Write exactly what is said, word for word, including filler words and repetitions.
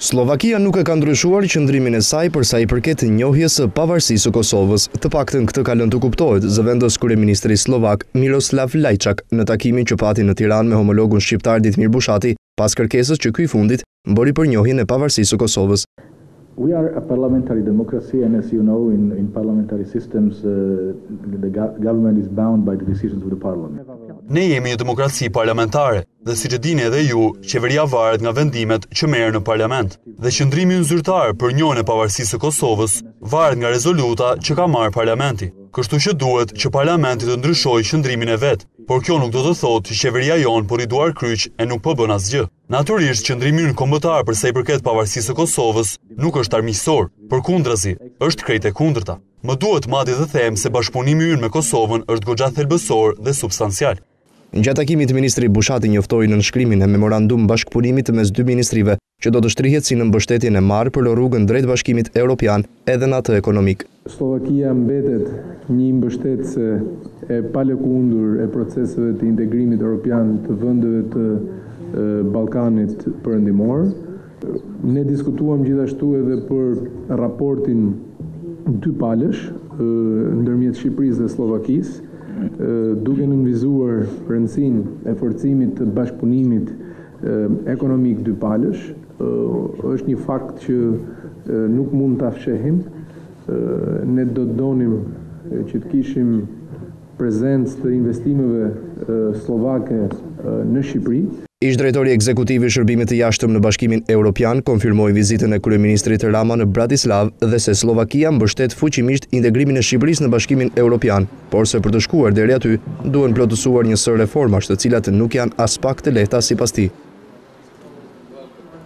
Slovakia nuk e ka ndryshuar qëndrimin e saj për sa i përket njohjes së pavarësisë së Kosovës. Të paktën këtë ka lënë të kuptohet, zëvendos kryeministri slovak Miroslav Lajčak në takimin që pati në Tiranë me homologun shqiptar Ditmir Bushati, pas kërkesës që ky i fundit bëri për njohjen e pavarësisë së Kosovës. We are a parliamentary democracy, and as you know, in, in parliamentary systems, uh, the go government is bound by the decisions of the parliament. Ne jemi një demokraci parlamentare, dhe siç e dini edhe ju, qeveria varet nga vendimet që merren në parlament. Dhe qëndrimi ynë zyrtar për njohjen e pavarësisë së Kosovës varet nga rezoluta që ka marrë parlamenti. Kështu që duhet që parlamenti të ndryshojë qëndrimin e vet, por kjo nuk do të thotë që qeveria jon po riduar kryq e nuk po bën asgjë. Natyrisht, qëndrimi ynë kombëtar për sa i përket pavarësisë së Kosovës nuk është armiqësor, përkundrazi, është krejt e kundërta. Më duhet madje të them se bashkëpunimi ynë me Kosovën është goxha thelbësor dhe substancial. Gjatë takimit, ministri Bushati njoftoi në nënshkrimin e memorandum bashkëpunimit mes dy ministrive që do të shtrihet si në mbështetjen e marrë për rrugën drejt bashkimit evropian edhe në atë ekonomik. Slovakia mbetet një mbështetëse e palëkundur e proceseve të integrimit evropian të vendeve të e, Ballkanit Perëndimor. Ne diskutuam gjithashtu edhe për raportin dy palësh ndërmjet Shqipërisë dhe Slovakisë, duke nënvizuar rëndësinë e forcimit të bashkëpunimit ekonomik dy palësh. Është një fakt që nuk mund ta fshehim. Ne do të donim që të kishim prezencë të investimeve slovake në Shqipëri. Ish drejtori ekzekutiv i shërbimit të jashtëm në Bashkimin Evropian konfirmoi vizitën e kryeministrit Rama në Bratislav dhe se Slovakia mbështet fuqimisht integrimin e Shqipërisë në Bashkimin Evropian, por se për të shkuar deri aty duhen plotësuar një sër reformash të cilat nuk janë as pak të lehta sipas tij.